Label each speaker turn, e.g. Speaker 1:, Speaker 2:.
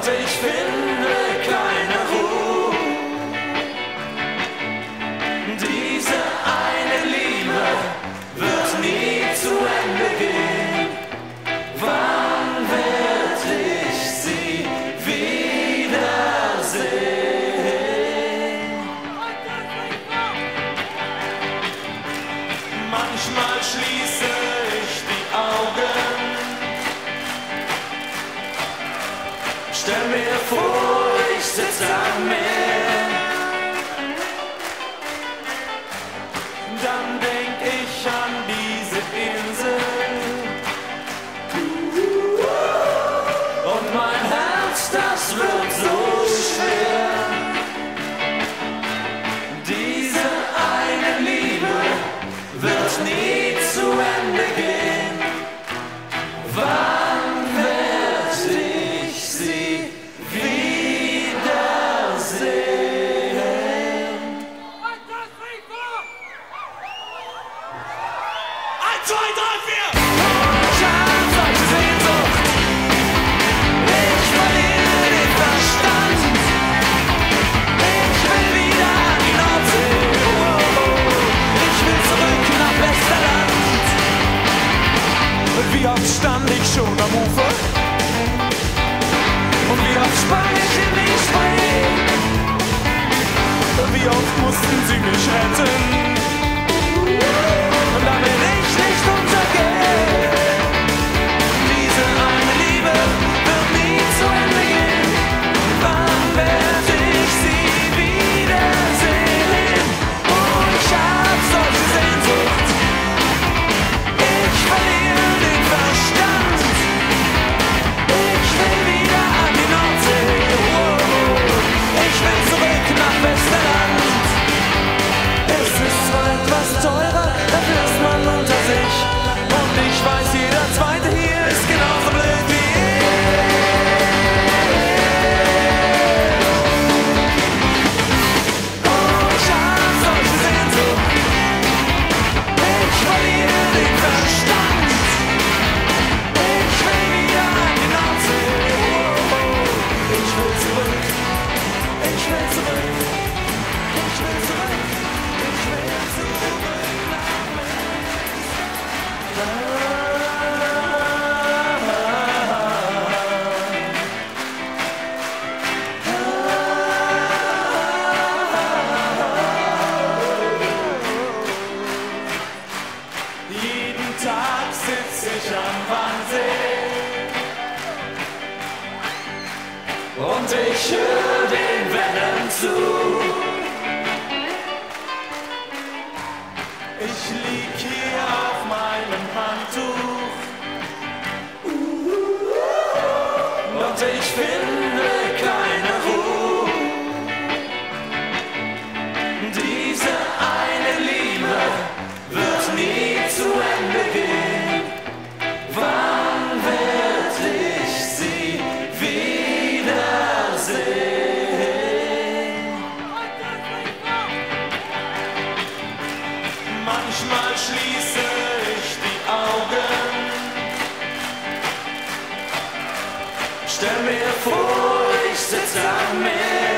Speaker 1: und ich finde keine Ruhe. Diese eine Liebe wird nie zu Ende gehen. Wann werd ich sie wiedersehen? Manchmal schließe ich die Augen, stell mir vor, ich sitze am Meer. Dann denk ich an diese Insel und mein Herz, das wird so schwer. Diese eine Liebe wird nie zu Ende gehen. Wann werd ich sie wiedersehen? 1, 2, 3, 4! Ich hab solche Sehnsucht, ich verliere den Verstand. Ich will wieder an die Nordsee, ich will zurück nach Westerland. Wie oft stand ich schon am Ufer und wie oft sprang ich in die Spree. Wie oft mussten sie mich retten, und damit ich nicht untergehe. Diese eine Liebe wird nie zu Ende gehen. Wann werd ich sie wiedersehen? Oh, ich hab solche Sehnsucht, ich verliere den Verstand. Ich will wieder an die Nordsee, ich will zurück nach Westerland. Es ist zwar etwas teurer, dafür ist man unter sich. Und ich weiß, jeder Zweite hier ist genauso blöd wie ich. Oh, ich hab solche Sehnsucht, ich verliere den Verstand. Ich will wieder an die Nordsee, ich will zurück, ich will zurück, ich will zurück. Jeden Tag sitz ich am Wannsee und ich höre den Wellen zu. Ich lieg hier auf meinem Handtuch und ich finde keine Ruhe. Diese eine Liebe wird nie zu Ende gehen. Wann werd ich sie wiedersehen? Manchmal schließe ich die Augen, stell mir vor, ich sitze am Meer.